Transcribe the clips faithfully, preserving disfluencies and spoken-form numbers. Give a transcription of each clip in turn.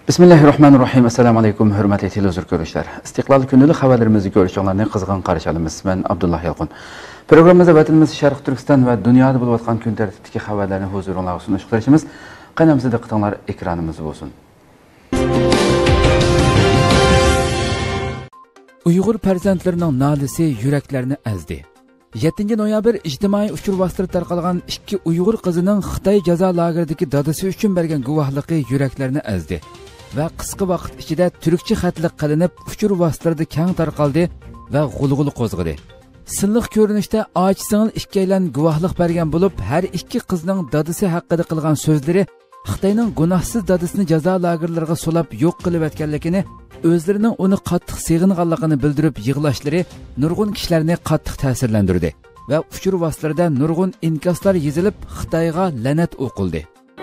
Bismillahirrahmanirrahim. Assalamu alaykum, hurmatli televizor ko'ruvchilar. Istiqlol kunlik xabarlarimizni ko'rishinglarni qizg'in qarshi olamiz. Men Abdullah Yalqin. Programmamizda vatanimiz Sharq Turkiston va dunyoda bo'lib o'tgan kun tartibidagi xabarlarni huzuringizga sunish qilishimiz. Qaynamizda diqqatinglar ekranimiz bo'lsin. Uyg'ur farzandlarining nolisi yuraklarni azdi. yettinchi noyabr ijtimoiy uchur vositasi tarqalgan ikki Uyg'ur qizining Xitoy jazo lageridagi dadasi uchun bergan guvohligi yuraklarni azdi va qisqa vaqt ichida turkcha xatliq qilinib uchur vositalarida keng tarqaldi va g'ulg'ul qo'zg'adi. Silliq ko'rinishda och singil ikkilan guvohlik bergan bo'lib, har ikki qizning dadasi haqida qilgan so'zlari Xitoyning gunohsiz dadasini jazo lagerlariga solab yo'q qilib etganligini, o'zlarining uni qattiq seg'inganligini bildirib yig'lashlari nurg'un kishilarni qattiq ta'sirlantirdi va uchur vositalarida nurg'un inkoslar yozilib Xitoyga la'nat o'qildi.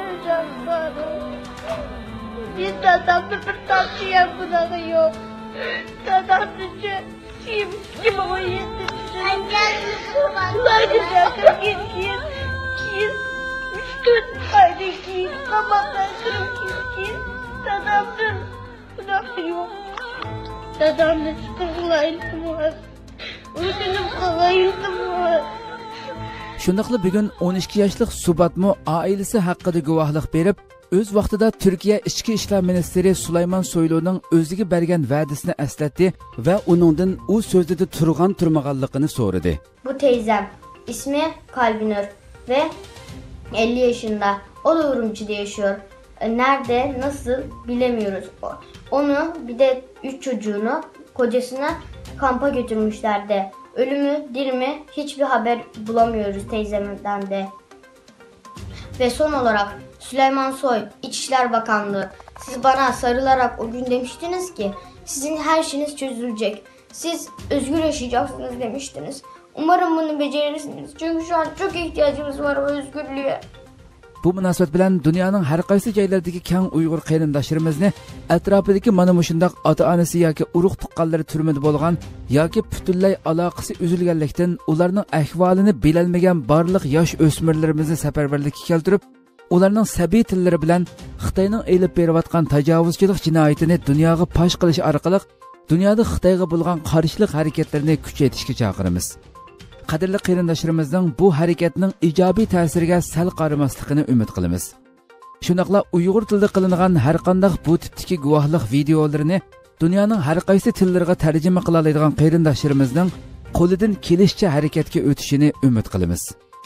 Dadamni bir tavsiya bunaqa yo'q. Dadamni kim kim o'yindi. Ularga jaqib ketgan. Keyin uch to'rt oydan keyin qamoqdan kirib ketgan. Dadamni bunaqa yo'q. Dadamni siqilmaydi. O'zini qo'ymaydi. Shundaqla bugun o'n ikki yoshli Subatmo oilasi haqida guvohlik berib, o'z vaqtida Turkiya ichki ishlar ministri Sulaymon Soyluning o'ziga bergan va'dasini eslatdi va uningdan u so'zida turgan turmaganligini so'radi. Bu teyzem, ismi Kalbinur ve elli yaşında. O da Urumçi'de yaşıyor. Nerede, nasıl bilemiyoruz. Onu bir de üç çocuğunu kocasına kampa götürmüşlerdi. Ölümü, diri mi hiçbir haber bulamıyoruz teyzemden de. Ve son olarak Süleyman Soy, İçişler Bakanlığı, siz bana sarılarak o gün demiştiniz ki sizin her şeyiniz çözülecek. Siz özgür yaşayacaksınız demiştiniz. Umarım bunu becerirsiniz. Çünkü şu an çok ihtiyacımız var o özgürlüğe. Bu munosabat bilan dunyoning har qaysi joylaridagi keng Uyg'ur qarindoshlarimizni atrofidagi mana mushundaq ota-onasi yoki urug' tuqqanlari turmida bo'lgan yoki butunlay aloqasi uzilganlikdan ularning ahvolini bilolmagan barliq yosh o'smirlarimizni safarbarlikka keltirib, ularning sabiy tillari bilan Xitoyning elib berayotgan tajovuzchilik jinoyatini dunyoga fosh qilish orqali dunyoda Xitoyga bo'lgan qarshilik harakatlarini kuchaytirishga chaqiramiz. Qadrli qarindoshlarimizning bu harakatning ijobiy ta'siriga sal qaramasligini umid qilamiz. Shunaqla Uyg'ur tilida qilingan har qanday bu tipdagi guvohlik videolarini dunyoning har qaysi tillariga tarjima qila oladigan qarindoshlarimizning qo'lidan kelishcha harakatga o'tishini umid qilamiz.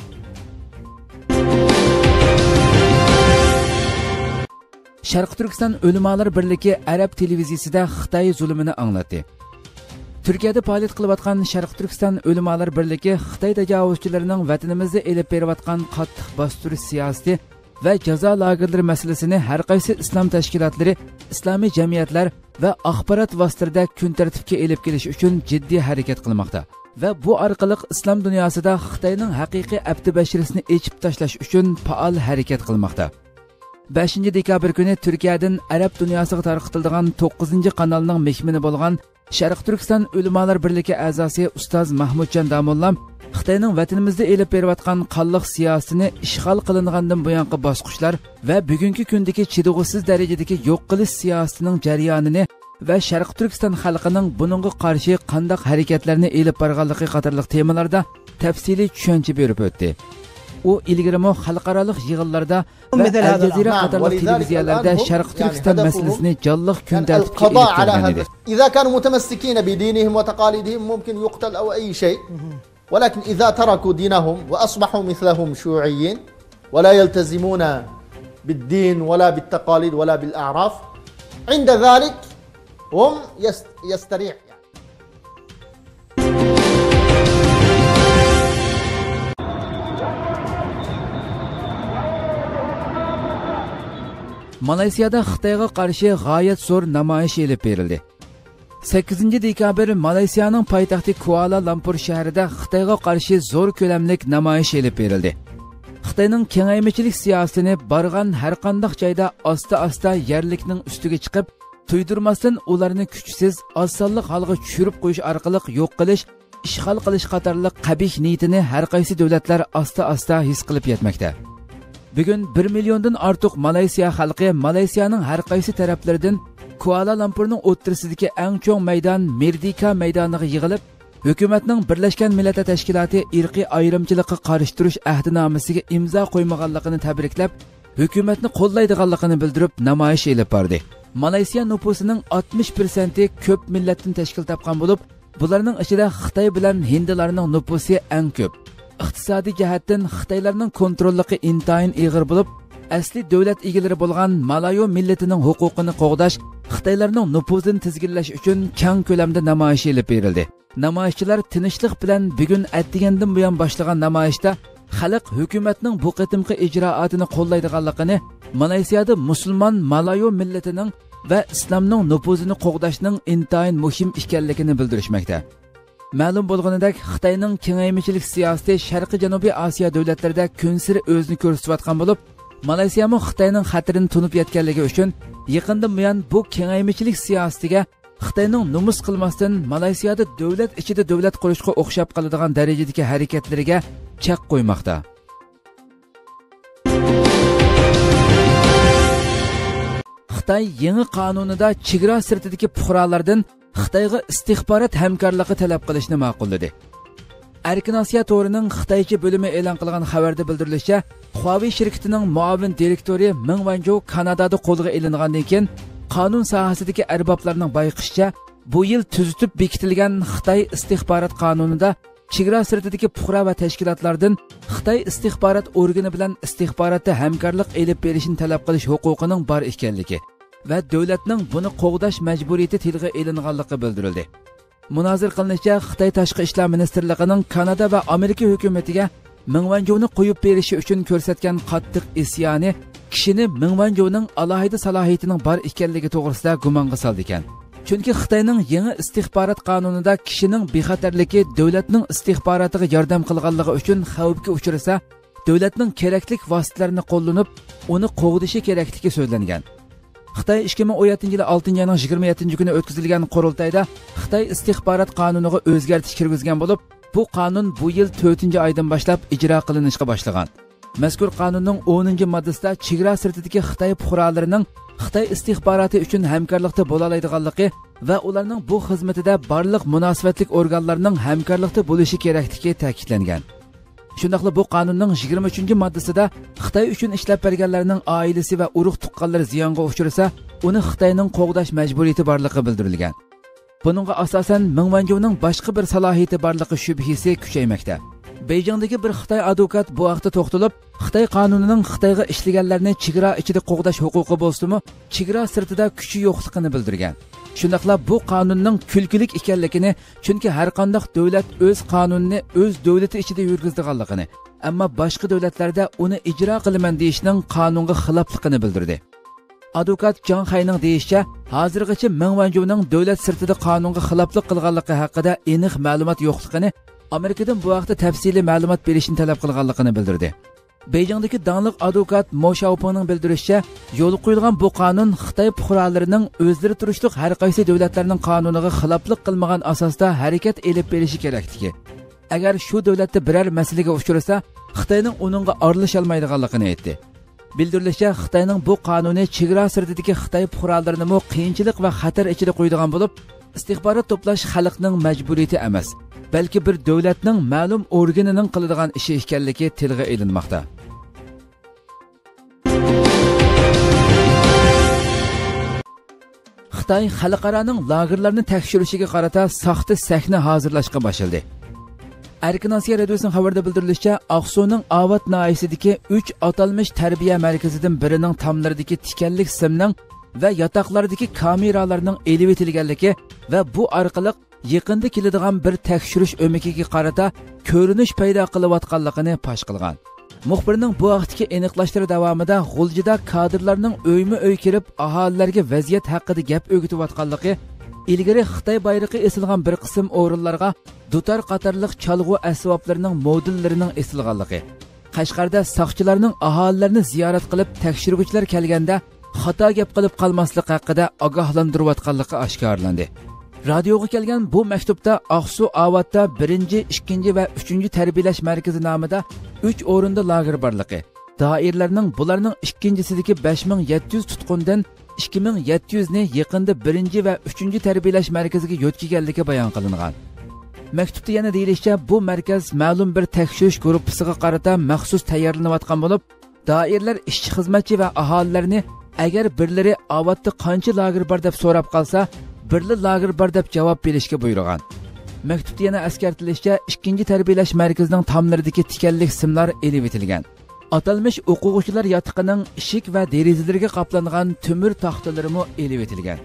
Sharq Turkiston Ulamolar birligi Arab televiziyasida Xitoy zulmini anglatdi. Turkiyada faoliyat qilayotgan Sharq Turkiston Ulamolar birligi Xitoy tajovuzchilarining vatanimizda elib berayotgan qattiq bostirish siyosati va jazo lagerlari masalasini har qaysi islom tashkilotlari, islomiy jamiyatlar va axborot vositalarida kun tartibga elib kelish uchun jiddiy harakat qilmoqda va bu orqali islom dunyosida Xitoyning haqiqiy abdi bashirisini echib tashlash uchun faol harakat qilmoqda. beshinchi dekabr kuni Turkiyadan Arab dunyosiga tarqatilgan to'qqizinchi kanalning mehmoni bo'lgan Sharq Turkiston Ulamolar birligi a'zosi ustoz Mahmudjon Damollam Xitoyning vatanimizda elib berayotgan qonliq siyosatini ishg'ol qilingandan buyongi bosqichlar va bugungi kundagi chidog'isiz darajadagi yo'q qilish siyosatining jarayonini va Sharq Turkiston xalqining buningga qarshi qanday harakatlarni elib borganligi qatorliq temalarda tafsiliy tushuncha berib o'tdi. U ilgirimo xalqarалық yig'inlarda va Al Jazeera qatorliq televiziyalarda Sharq Turkiston masalasini jonliq kun tartibga elib kelgan edi. إذا كانوا متمسكين بدينهم وتقاليدهم ممكن يقتل أو أي شيء، ولكن إذا تركوا دينهم وأصبحوا مثلهم شيوعيين ولا يلتزمون بالدين ولا بالتقاليد ولا بالأعراف، عند ذلك هم يستريح. Malaysiyada Xitoyga qarshi g'oyat zo'r namoyish elib berildi. sakkizinchi dekabr Malaysiyaning poytaxti Kuala Lumpur shahrida Xitoyga qarshi zo'r ko'lamlik namoyish elib berildi. Xitoyning kengaymichilik siyosatini borgan har qanday joyda asta-asta yerlikning ustiga chiqib, tuydirmasdan ularni kuchsiz, osonlik holga tushirib qo'yish orqali yo'q qilish, ishg'ol qilish qatorliq qabih niyatini har qaysi davlatlar asta-asta his qilib yetmoqda. bugun bir milliondan ortiq Malayziya xalqi Malayziyaning har qaysi taraflaridan Kuala Lumpurning o'ttirsidagi eng cho'ng maydon Merdeka maydoniga yig'ilib, hukumatning Birlashgan Millatlar Tashkiloti irqiy ayrimchilikqa qarshi turish ahdinomasiga imzo qo'ymaganligini tabriklab, hukumatni qo'llaydiganligini bildirib namoyish elib bordi. Malayziya nufusining oltmish foizi ko'p millatdan tashkil topgan bo'lib, bularning ichida Xitoy bilan hindlarning nufusi eng ko'p. Iqtisodiy jihatdan Xitoylarning kontrolligi intayin ig'ir bo'lib, asli davlat egalari bo'lgan Malayo millatining huquqini qo'g'dash, Xitoylarning nufuzini tizginlash uchun keng ko'lamda namoyish elib berildi. Namoyishchilar tinchlik bilan bugun atdigandan buyon boshlagan namoyishda xalq hukumatning bu qitimqi ijroatini qo'llaydiganligini, Malayziyada musulmon Malayo millatining va islomning nufuzini qo'g'dashning intayin muhim ekanligini bildirishmoqda. Ma'lum bo'lganidek, Xitoyning kengaymichilik siyosati Sharqiy Janubiy Osiyo davlatlarida kunsiri o'zini ko'rsatayotgan bo'lib, Malayziya mu Xitoyning xatirini tunib yetganligi uchun yaqindan buyon bu kengaymichilik siyosatiga Xitoyning numus qilmasdan Malayziyada davlat ichida davlat qurishga o'xshab qoladigan darajadagi harakatlariga chek qo'ymoqda. Xitoy yangi qonunida chegara sirtidagi fuqarolardan Xitoyga istixborot hamkorligi talab qilishni ma'qulladi. Erkin Osiyo to'rining Xitoycha bo'limi e'lon qilgan xabarda bildirilishicha, Huawei shirkatining muavin direktori Meng Wanzhou Kanadada qo'lga ilingandan keyin qonun sohasidagi arboblarning bayqishicha, bu yil tuzitib bekitilgan Xitoy istixborot qonunida chegara sirtidagi fuqaro va tashkilotlardan Xitoy istixborot organi bilan istixborotda hamkorlik elib berishni talab qilish huquqining bor ekanligi va davlatning buni qo'g'dash majburiyati tilga ilinganligi bildirildi. Munozir qilinishicha, Xitoy tashqi ishlar ministrligining Kanada va Amerika hukumatiga Meng Wanzhouni qo'yib berishi uchun ko'rsatgan qattiq isyoni kishini Meng Wanzhouning alohida salohiyatining bor ekanligi to'g'risida gumonga soldi ekan. Chunki Xitoyning yangi istixborot qonunida kishining bexatarligi davlatning istixborotiga yordam qilganligi uchun xavfga uchrasa, davlatning kerakli vositalarini qo'llanib, uni qo'g'dishi kerakligi so'zlangan. Xitoy ikki ming o'n yettinchi yil oltinchi oyning yigirma yettinchi kuni o'tkazilgan qurultayda Xitoy istixborot qonuniga o'zgartirish kirgizgan bo'lib, bu qonun bu yil to'rtinchi oydan boshlab ijro qilinishga boshlagan. Mazkur qonunning o'ninchi moddasida chegara sirtidagi Xitoy fuqarolarining Xitoy istixboroti uchun hamkorlikda bo'la oladiganligi va ularning bu xizmatida barliq munosabatli organlarning hamkorlikda bo'lishi kerakligi ta'kidlangan. Shundaqla bu qonunning yigirma uchinchi moddasida Xitoy uchun ishlab berganlarning oilasi va urug' tuqqanlari ziyonga uchrasa, uni Xitoyning qo'g'dash majburiyati borligi bildirilgan. Buningga asosan Meng Wanzhouning boshqa bir salohiyati borligi shubhasi kuchaymoqda. Beijingdagi bir Xitoy advokat bu vaqtda to'xtalib, Xitoy qonunining Xitoyga ishlaganlarni chegara ichida qo'g'dash huquqi bo'lsa-mu, chegara sirtida kuchi yo'qligini bildirgan. Shundaqla bu qonunning kulkilik ekanligini, chunki har qanday davlat o'z qonunini o'z davlati ichida yurgizadiganligini, ammo boshqa davlatlarda uni ijro qilaman deyishning qonunga xilofligini bildirdi. Advokat Zhang Haining deyishicha, hozirgacha Meng Wanzhouning davlat sirtida qonunga xiloflik qilganligi haqida aniq ma'lumot yo'qligini, Amerikadan bu vaqtda tafsiliy ma'lumot berishni talab qilganligini bildirdi. Beijingdagi danliq advokat Mo Xiaopingning bildirishicha, yo'l qo'yilgan bu qonun Xitoy fuqarolarining o'zlari turishlik har qaysi davlatlarning qonuniga xiloflik qilmagan asosda harakat elib berishi kerakligi. Agar shu davlatda biror masalaga uchrasa, Xitoyning uningga aralasha olmaydiganligini aytdi. Bildirilishicha, Xitoyning bu qonuni chegara sirtidagi Xitoy fuqarolarini mo qiyinchilik va xatar ichida qo'ydigan bo'lib, istixborot to'plash xalqning majburiyati emas, balki bir davlatning ma'lum organining qiladigan ishi ekanligi tilga ilinmoqda. Xitoy xalqaroning lagerlarni tekshirishiga qarata soxta sahna hozirlashga boshladi. Erkin Osiyo radiosining xabarida bildirilishicha, Aqsuning Avat noyasidagi uch atalmish tarbiya markazidan birining tomlaridagi tikanlik simning va yotoqlardagi kameralarning elib etilganligi va bu orqali yaqinda keladigan bir tekshirish o'makiga qarata ko'rinish paydo qilayotganligini fosh qilgan. Muxbirning bu vaqtdagi aniqlashtirish davomida G'uljida kadrlarning o'yma-o'y kirib aholilarga vaziyat haqida gap o'rgatayotganligi, ilgari Xitoy bayrog'i esilgan bir qism o'rinlarga dutor qatorliq chalg'u asboblarining modellarining esilganligi, Qashqarda soqchilarning aholilarni ziyorat qilib tekshiruvchilar kelganda xato gap qilib qolmaslik haqida ogohlantirayotganligi oshkorlandi. Radioga kelgan bu maktubda Aqsu Avatda birinchi, ikkinchi va uchinchi tarbiyalash markazi nomida uch o'rinda lager borligi doirlarning bularning ikkinchisidagi besh ming yetti yuz tutqundan ikki ming yetti yuz ni yaqinda birinchi va uchinchi tarbiyalash markaziga yo'tkiganligi bayon qilingan. Maktubda yana deyilishicha, bu markaz ma'lum bir tekshirish guruhiga qarata maxsus tayyorlanayotgan bo'lib, doirlar ishchi xizmatchi va aholilarni agar birlari avatda qancha lager bor deb so'rab qolsa, birli lager bor deb javob berishga buyurgan. Maktubda yana eskartilishicha, ikkinchi tarbiyalash markazining tomlaridagi tikanlik simlar elib etilgan. Atalmış o'quvchilar yotiqining ishik va derazalariga qoplangan temir taxtalari mo elib etilgan.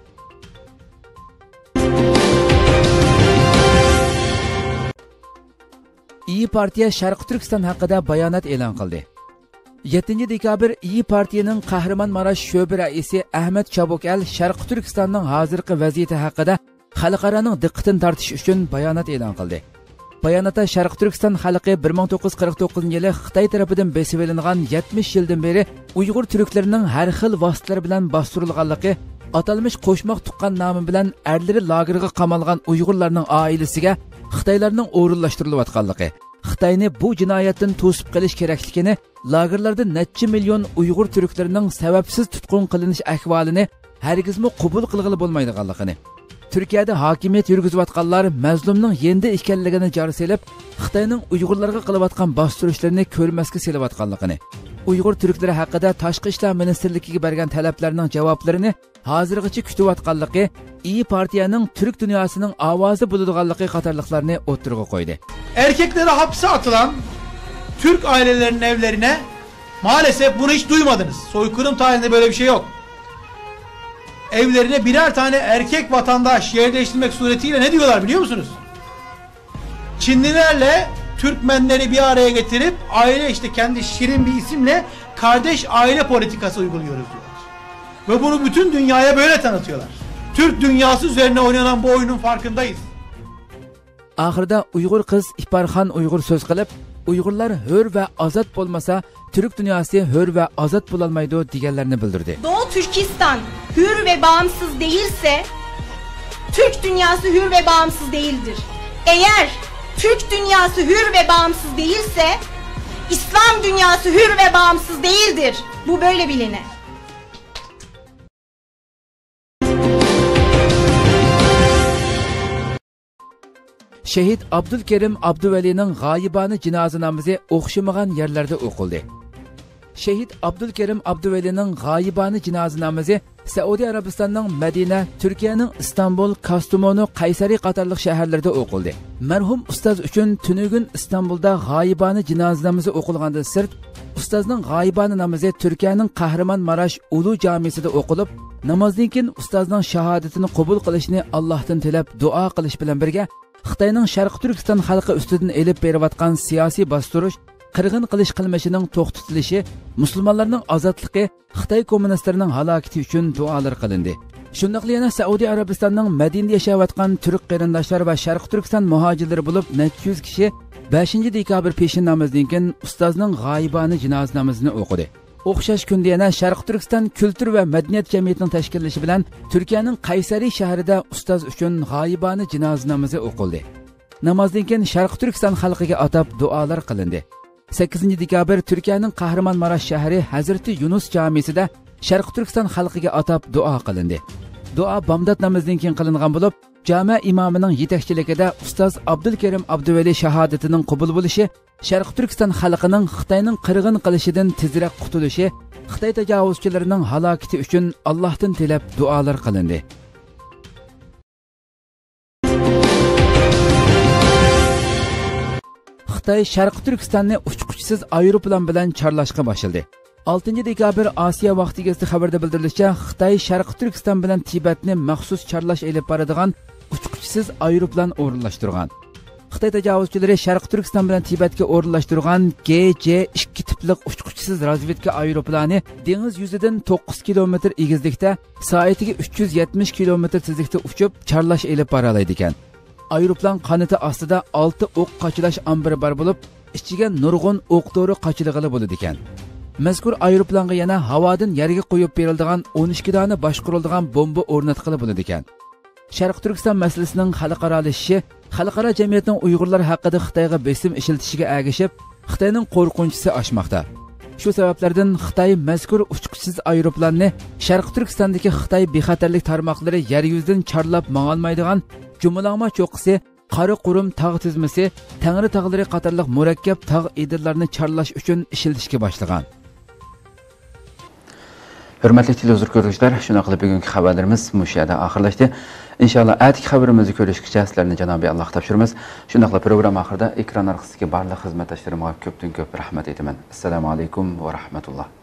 İyi Partiya Sharq Turkiston haqida bayonot e'lon qildi. yettinchi dekabr İyi Partiyaning Qahramonmarash sho'ba raisi Ahmad Chabukal Sharq Turkistonning hozirgi vaziyati haqida xalqaroning diqqatini tortish uchun bayonot e'lon qildi. Bayonotda Sharq Turkiston xalqi bir ming to'qqiz yuz qirq to'qqizinchi yili Xitoy tarafidan besib olingan yetmish yildan beri Uyg'ur turklarining har xil vositalar bilan bostirilganligi, atalmış qo'shmoq tuqqan nomi bilan erlari lagerga qamalgan Uyg'urlarning oilasiga Xitoylarning o'rinlashtirilayotganligi, Xitoyni bu jinoyatdan to'sib qilish kerakligini, lagerlarda necha million Uyg'ur turklarining sababsiz tutqun qilinish ahvolini hargizmi qabul qilg'ili bo'lmaydiganligini, Türkiye'de hakimiyet yürgüzüvatqanlar mazlumning yendi ekanligini jari selib, Xitoyning Uyg'urlarga qilayotgan bostirishlarni ko'rmasga selavatganligini, Uyg'ur turklari haqida Tashqi ishlar ministrligiga bergan talablarning javoblarini hozirgacha kutayotganligi, İyi Partiyaning Türk dunyosining ovozi bo'ladiganligi qatorliqlarni o'tirg'a qo'ydi. Erkekleri hapse atılan Türk ailelerinin evlerine maalesef bunu hiç duymadınız. Soykırım tarihinde böyle bir şey yok. Evlerine birer tane erkek vatandaş yer değiştirmek suretiyle ne diyorlar biliyor musunuz? Çinlilerle Türkmenleri bir araya getirip aile, işte kendi şirin bir isimle kardeş aile politikası uyguluyoruz diyorlar. Ve bunu bütün dünyaya böyle tanıtıyorlar. Türk dünyası üzerine oynanan bu oyunun farkındayız. Ahırda Uyghur kız İhbarxon Uyghur söz qilib, Uyg'urlar hür ve azat bo'lmasa, Türk dünyası hür ve azat bo'lolmaydi deganlarni bildirdi. Doğu Türkistan hür ve bağımsız değilse, Türk dünyası hür ve bağımsız değildir. Eğer Türk dünyası hür ve bağımsız değilse, İslam dünyası hür ve bağımsız değildir. Bu böyle biline. Şehit Abdülkerim Abduvalining g'oyibona jinoza namozi o'xshamagan yerlarda o'qildi. Şehit Abdülkerim Abduvalining g'oyibona jinoza namozi Saudiya Arabistonining Madina, Turkiyaning Istanbul, Kastamonu, Qaysari qatorliq shaharlarda o'qildi. Marhum ustoz uchun tunugun Istanbulda g'oyibona jinoza namozi o'qilgandan sirt, ustozning g'oyibona namozi Turkiyaning Qahramonmarash Ulu jamisida o'qilib, namozdan keyin ustozning shahodatini qabul qilishni Allohdan tilab duo qilish bilan birga Xitoyning Sharq Turkiston xalqi ustidan elib berayotgan siyosiy bostirish, qirg'in qilish qilmishining to'xtatilishi, musulmonlarning ozotligi, Xitoy kommunistlarining halokati uchun duolar qilindi. Shundaqla yana Saudiya Arabistonining Madinada yashayotgan turk qarindoshlar va Sharq Turkiston muhojirlari bo'lib necha yuz kishi beshinchi dekabr peshin namozidan keyin ustozning g'oyibona jinoza namozini o'qidi. O'xshash kunda yana Sharq Turkiston Kultur va madaniyat jamiyatining tashkillashi bilan Turkiyaning Qaysari shahrida ustoz uchun g'oyibona jinoza namozi o'qildi. Namozdan keyin Sharq Turkiston xalqiga atab duolar qilindi. sakkizinchi dekabr Turkiyaning Qahramonmarash shahri Hazrati Yunus jamisida Sharq Turkiston xalqiga atab duo qilindi. Duo bomdod namozidan keyin qilingan bo'lib, jami imomining yetakchiligida ustoz Abdulkerim Abduvali shahodatining qabul bo'lishi, Sharq Turkiston xalqining Xitoyning qirg'in qilishidan tezroq qutulishi, Xitoy tajovuzchilarining halokati uchun Allohdan tilab duolar qilindi. Xitoy Sharq Turkistonni uchquchsiz aeroplan bilan chorlashga boshladi. oltinchi dekabr Osiyo vaqti gazetida xabarda bildirilishicha, Xitoy Sharq Turkiston bilan Tibetni maxsus chorlash elib boradigan uchquchsiz aeroplan o'rinlashtirgan. Xitoy tajovuzchilari Sharq Turkiston bilan Tibetga o'rinlashtirgan G J ikki tiplik uchquchsiz razvedka aeroplani dengiz yuzidan to'qqiz kilometr egizlikda soatiga uch yuz yetmish kilometr tezlikda uchib chorlash elib bora oladi ekan. Aeroplan qanoti ostida olti o'q qochilash ambiri bor bo'lib, ichiga nurg'un o'q-dori qochilg'ili bo'ladi ekan. Mazkur aeroplanga yana havodan yerga qo'yib beriladigan o'n ikki dona boshqariladigan bomba o'rnatqili bo'ladi ekan. Sharq Turkiston masalasining xalqarolashishi, xalqaro jamiyatning Uyg'urlar haqida Xitoyga besim ishlatishiga ergashib, Xitoyning qo'rqinchisi oshmoqda. Shu sabablardan Xitoy mazkur uchquchsiz aeroplanni Sharq Turkistondagi Xitoy bexatarlik tarmoqlari yer yuzidan charlab mang'olmaydigan Jumulangma cho'qqisi, qari qurum tog' tizmasi, Tangri tog'lari qatorliq murakkab tog' edillarni charlash uchun ishlatishga boshlagan. Hurmatli televizor ko'ruvchilar, shuna qilib bugungi xabarlarimiz mush yerda oxirlashdi. Inshaalloh atigi xabarimizni ko'rishgacha sizlarni Janobiy Alloh topshiramiz. Shuna qilib program oxirida ekran orqasidagi barcha xizmatdoshlarimga ko'pdan ko'p rahmat aytaman. Assalomu alaykum va rahmatulloh.